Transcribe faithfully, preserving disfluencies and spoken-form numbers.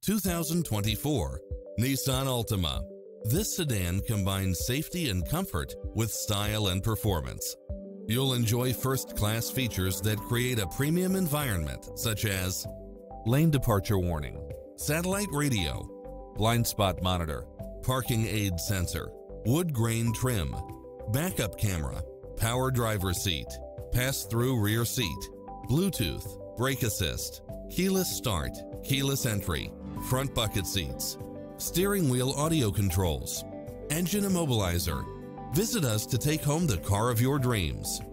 two thousand twenty-four Nissan Altima. This sedan combines safety and comfort with style and performance. You'll enjoy first-class features that create a premium environment, such as lane departure warning, satellite radio, blind spot monitor, parking aid sensor, wood grain trim, backup camera, power driver seat, pass-through rear seat, Bluetooth, brake assist, keyless start, keyless entry, front bucket seats, steering wheel audio controls, engine immobilizer. Visit us to take home the car of your dreams.